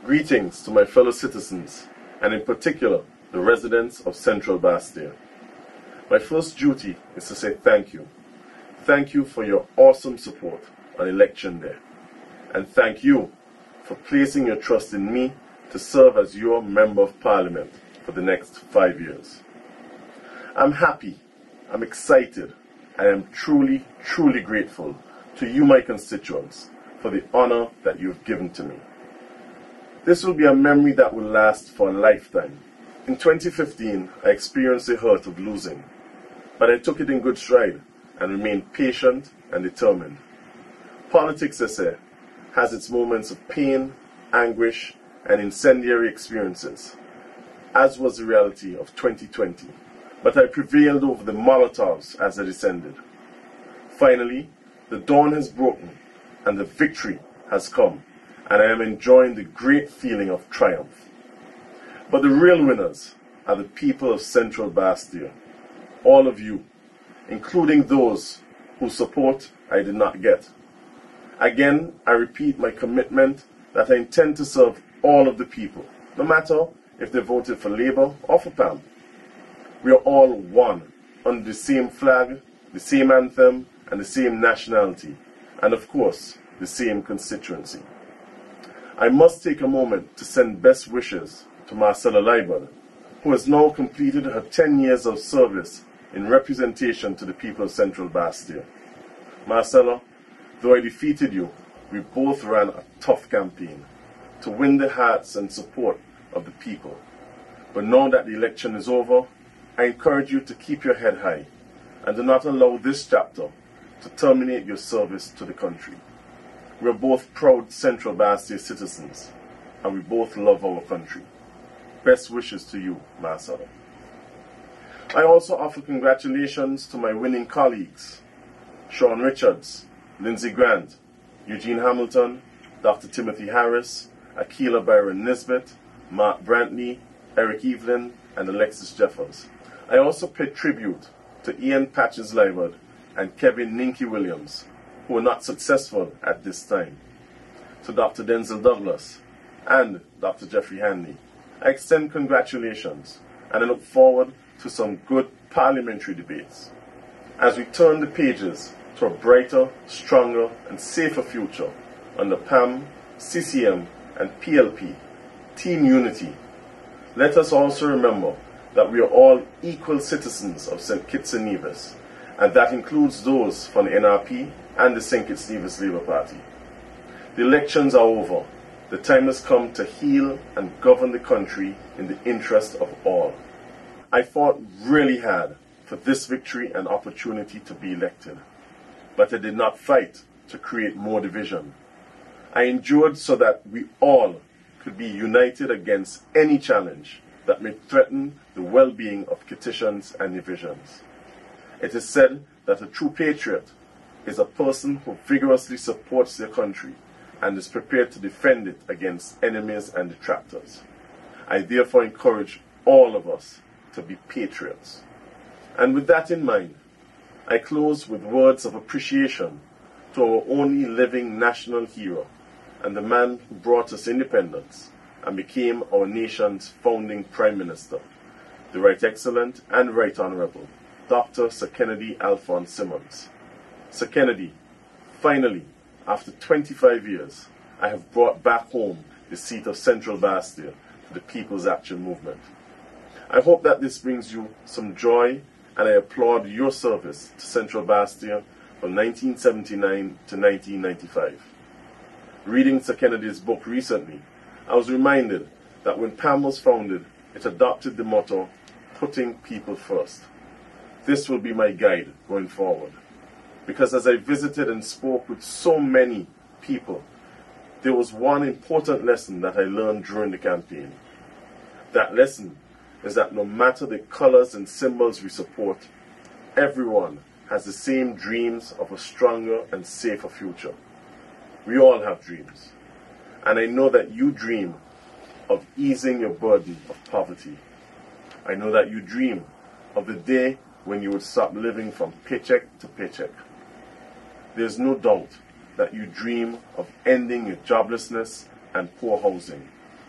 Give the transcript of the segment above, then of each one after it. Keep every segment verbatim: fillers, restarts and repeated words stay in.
Greetings to my fellow citizens, and in particular, the residents of Central Bastia. My first duty is to say thank you. Thank you for your awesome support on election day. And thank you for placing your trust in me to serve as your Member of Parliament for the next five years. I'm happy, I'm excited, and I'm truly, truly grateful to you, my constituents, for the honor that you've given to me. This will be a memory that will last for a lifetime. In twenty fifteen, I experienced the hurt of losing, but I took it in good stride and remained patient and determined. Politics, they say, has its moments of pain, anguish, and incendiary experiences, as was the reality of twenty twenty. But I prevailed over the Molotovs as they descended. Finally, the dawn has broken and the victory has come, and I am enjoying the great feeling of triumph. But the real winners are the people of Central Bastia, all of you, including those whose support I did not get. Again, I repeat my commitment that I intend to serve all of the people, no matter if they voted for Labour or for P A M. We are all one, under the same flag, the same anthem, and the same nationality, and of course, the same constituency. I must take a moment to send best wishes to Marcella Leibert, who has now completed her ten years of service in representation to the people of Central Bastia. Marcella, though I defeated you, we both ran a tough campaign to win the hearts and support of the people. But now that the election is over, I encourage you to keep your head high and do not allow this chapter to terminate your service to the country. We are both proud Central Bastia citizens, and we both love our country. Best wishes to you, Marcella. I also offer congratulations to my winning colleagues, Sean Richards, Lindsey Grant, Eugene Hamilton, Doctor Timothy Harris, Akila Byron Nisbet, Mark Brantley, Eric Evelyn, and Alexis Jeffers. I also pay tribute to Ian Patches Leibert and Kevin Ninky Williams, who were not successful at this time. To Doctor Denzel Douglas and Doctor Jeffrey Hanley, I extend congratulations, and I look forward to some good parliamentary debates as we turn the pages to a brighter, stronger, and safer future under P A M, C C M, and P L P, Team Unity. Let us also remember that we are all equal citizens of Saint Kitts and Nevis, and that includes those from the N R P and the Saint Kitts Nevis Labour Party. The elections are over. The time has come to heal and govern the country in the interest of all. I fought really hard for this victory and opportunity to be elected, but I did not fight to create more division. I endured so that we all could be united against any challenge that may threaten the well-being of Kittitians and divisions. It is said that a true patriot is a person who vigorously supports their country and is prepared to defend it against enemies and detractors. I therefore encourage all of us to be patriots. And with that in mind, I close with words of appreciation to our only living national hero and the man who brought us independence and became our nation's founding Prime Minister, the Right Excellent and Right Honorable Doctor Sir Kennedy Alphonse Simons. Sir Kennedy, finally, after twenty-five years, I have brought back home the seat of Central Bastia to the People's Action Movement. I hope that this brings you some joy, and I applaud your service to Central Bastia from nineteen seventy-nine to nineteen ninety-five. Reading Sir Kennedy's book recently, I was reminded that when P A M was founded, it adopted the motto, putting people first. This will be my guide going forward, because as I visited and spoke with so many people, there was one important lesson that I learned during the campaign. That lesson is that no matter the colors and symbols we support, everyone has the same dreams of a stronger and safer future. We all have dreams, and I know that you dream of easing your burden of poverty. I know that you dream of the day when you would stop living from paycheck to paycheck. There's no doubt that you dream of ending your joblessness and poor housing,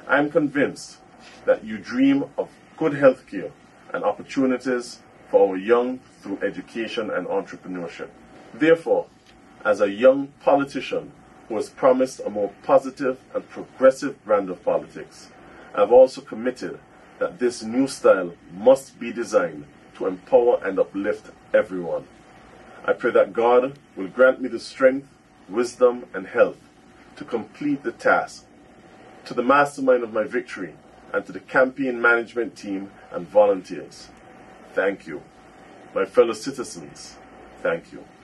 I am convinced that you dream of good health care and opportunities for our young through education and entrepreneurship. Therefore, as a young politician who has promised a more positive and progressive brand of politics, I have also committed that this new style must be designed to empower and uplift everyone. I pray that God will grant me the strength, wisdom, and health to complete the task. To the mastermind of my victory and to the campaign management team and volunteers, thank you. My fellow citizens, thank you.